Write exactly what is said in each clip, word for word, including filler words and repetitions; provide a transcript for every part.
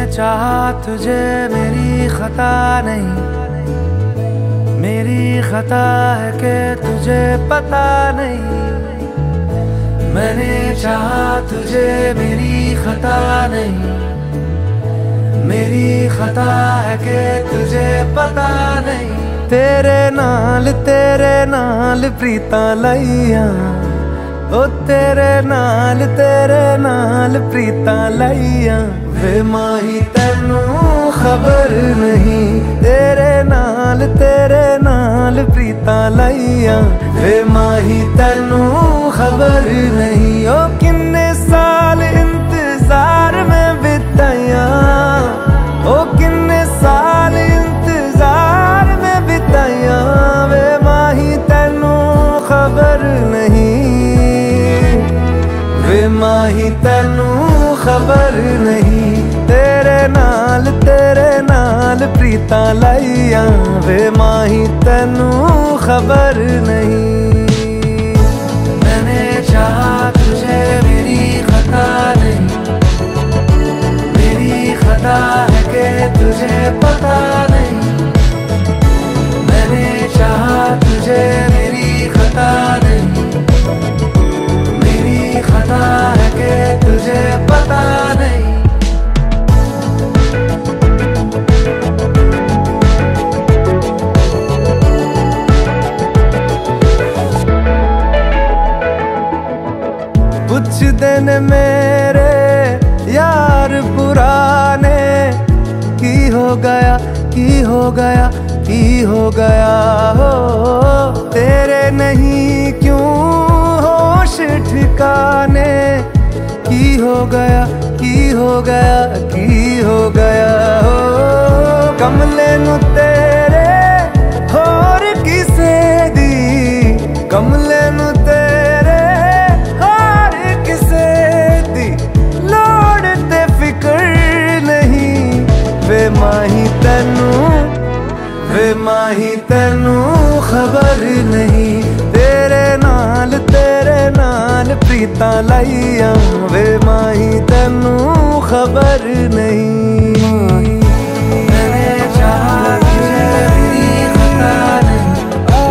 चाहा तुझे मेरी खता नहीं, मेरी खता है कि तुझे पता नहीं। मैंने चाहा तुझे मेरी खता नहीं, मेरी खता है कि तुझे पता नहीं। तेरे नाल तेरे नाल प्रीता लाइया, ओ तेरे नाल तेरे नाल प्रीता लाइया। वे माही तैनू खबर नहीं, तेरे नाल तेरे नाल प्रीता लाइया। वे माही तैनू खबर नहीं, ओ किन्ने साल इंतजार में बिताया, ओ किन्ने साल इंतजार में बिताया। वे माही तैनू खबर नहीं, वे माही तैनू खबर नहीं। तेरे नाल तेरे नाल प्रीता लाइया, वे माही तैनू खबर नहीं। मैंने चाहा तुझे मेरी खता नहीं, मेरी खता है कि तुझे पता नहीं। मैंने चाहा तुझे मेरी खता नहीं, मेरी खता है कि तुझे पता नहीं। कुछ दिन मेरे यार पुराने, की हो गया की हो गया की हो गया हो। तेरे नहीं क्यों होश ठिकाने, की हो गया की हो गया की हो गया हो। कमले नू तेरे होर किसे दी, कमले नू तेरे होर किसे दी। लोड़ ते फिकर नहीं, वे माही तैनू वे माही तैनू खबर नहीं। तेरे नाल तेरे नाल प्रीता लाइया, वे माही तैनू खबर नहीं। मैंने चाहा तुझे मेरी खता नहीं,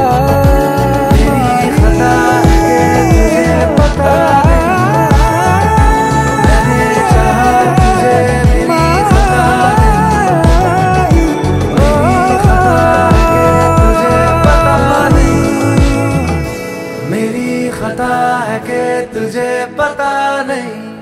मेरी खता है कि तुझे पता नहीं। मैंने चाहा तुझे मेरी खता नहीं, मेरी खता है कि तुझे पता नहीं। मेरी खता है कि तुझे पता नहीं।